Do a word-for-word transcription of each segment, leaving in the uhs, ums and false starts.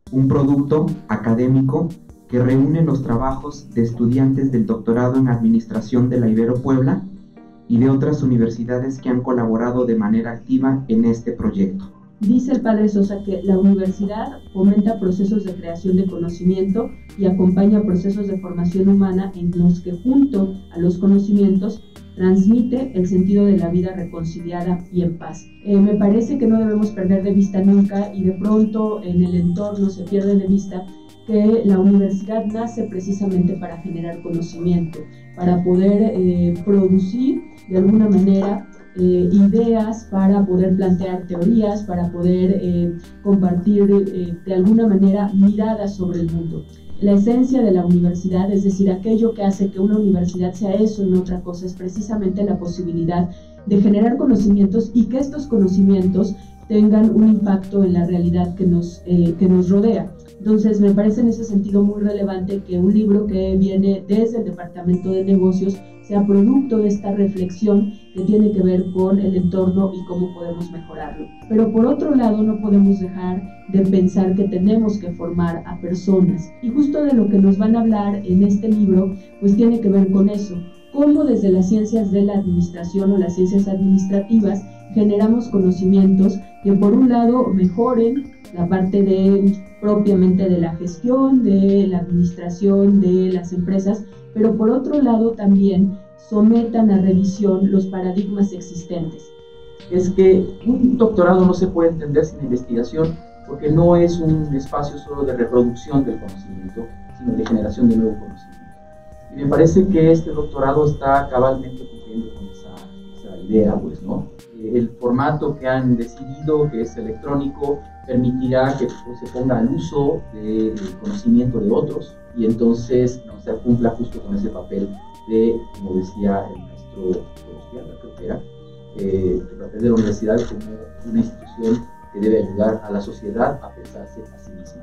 un producto académico que reúne los trabajos de estudiantes del doctorado en Administración de la Ibero Puebla y de otras universidades que han colaborado de manera activa en este proyecto. Dice el padre Sosa que la universidad fomenta procesos de creación de conocimiento y acompaña procesos de formación humana en los que, junto a los conocimientos, transmite el sentido de la vida reconciliada y en paz. Eh, me parece que no debemos perder de vista nunca, y de pronto en el entorno se pierde de vista, que la universidad nace precisamente para generar conocimiento, para poder eh, producir de alguna manera Eh, ideas, para poder plantear teorías, para poder eh, compartir eh, de alguna manera miradas sobre el mundo. La esencia de la universidad, es decir, aquello que hace que una universidad sea eso y no otra cosa, es precisamente la posibilidad de generar conocimientos y que estos conocimientos tengan un impacto en la realidad que nos, eh, que nos rodea. Entonces, me parece en ese sentido muy relevante que un libro que viene desde el Departamento de Negocios sea producto de esta reflexión que tiene que ver con el entorno y cómo podemos mejorarlo. Pero por otro lado, no podemos dejar de pensar que tenemos que formar a personas. Y justo de lo que nos van a hablar en este libro, pues tiene que ver con eso. Cómo desde las ciencias de la administración o las ciencias administrativas generamos conocimientos que por un lado mejoren la parte de propiamente de la gestión, de la administración de las empresas, pero por otro lado también sometan a revisión los paradigmas existentes. Es que un doctorado no se puede entender sin investigación, porque no es un espacio solo de reproducción del conocimiento, sino de generación de nuevo conocimiento. Y me parece que este doctorado está cabalmente cumpliendo con esa, esa idea, pues, ¿no? El formato que han decidido, que es electrónico, permitirá que pues, se ponga al uso del conocimiento de otros, y entonces no, se cumpla justo con ese papel de, como decía el maestro Colostiana, creo que era, eh, el papel de la universidad como una institución que debe ayudar a la sociedad a pensarse a sí misma.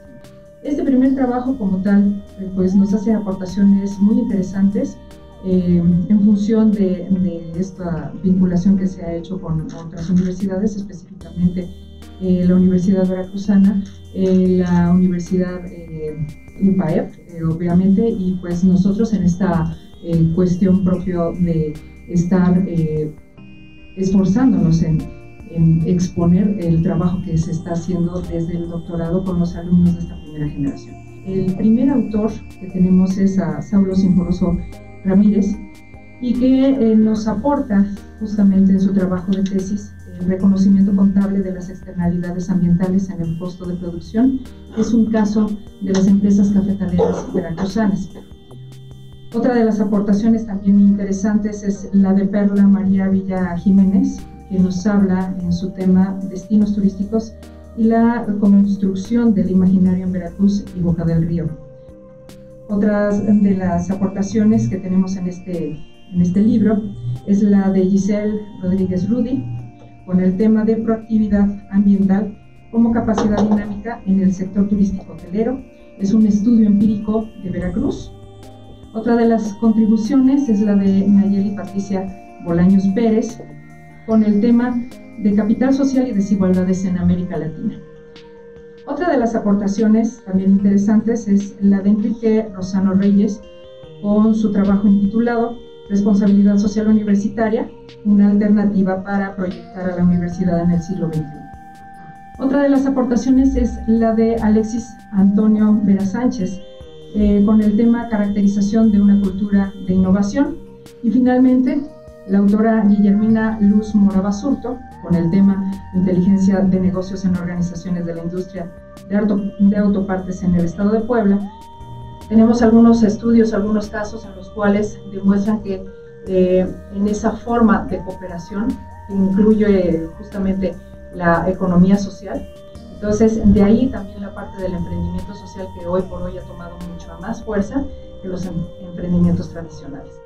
Este primer trabajo como tal pues nos hace aportaciones muy interesantes eh, en función de, de esta vinculación que se ha hecho con otras universidades, específicamente eh, la Universidad Veracruzana, eh, la Universidad eh, U P A E F, eh, obviamente, y pues nosotros en esta eh, cuestión propio de estar eh, esforzándonos en, en exponer el trabajo que se está haciendo desde el doctorado con los alumnos de esta primera generación. El primer autor que tenemos es a Saulo Sinforoso Ramírez, y que eh, nos aporta justamente en su trabajo de tesis el reconocimiento contable de las externalidades ambientales en el costo de producción. Es un caso de las empresas cafetaleras veracruzanas. Otra de las aportaciones también interesantes es la de Perla María Villa Jiménez, que nos habla en su tema destinos turísticos y la construcción del imaginario en Veracruz y Boca del Río. Otras de las aportaciones que tenemos en este, en este libro es la de Giselle Rodríguez Rudy, con el tema de proactividad ambiental como capacidad dinámica en el sector turístico hotelero. Es un estudio empírico de Veracruz. Otra de las contribuciones es la de Nayeli Patricia Bolaños Pérez, con el tema de capital social y desigualdades en América Latina. Otra de las aportaciones también interesantes es la de Enrique Rosano Reyes, con su trabajo intitulado Responsabilidad Social Universitaria, una alternativa para proyectar a la universidad en el siglo veintiuno. Otra de las aportaciones es la de Alexis Antonio Vera Sánchez, eh, con el tema Caracterización de una cultura de innovación. Y finalmente, la autora Guillermina Luz Mora Basurto, con el tema Inteligencia de negocios en organizaciones de la industria de, auto, de autopartes en el estado de Puebla. Tenemos algunos estudios, algunos casos en los cuales demuestran que eh, en esa forma de cooperación que incluye eh, justamente la economía social. Entonces, de ahí también la parte del emprendimiento social, que hoy por hoy ha tomado mucha más fuerza que los em- emprendimientos tradicionales.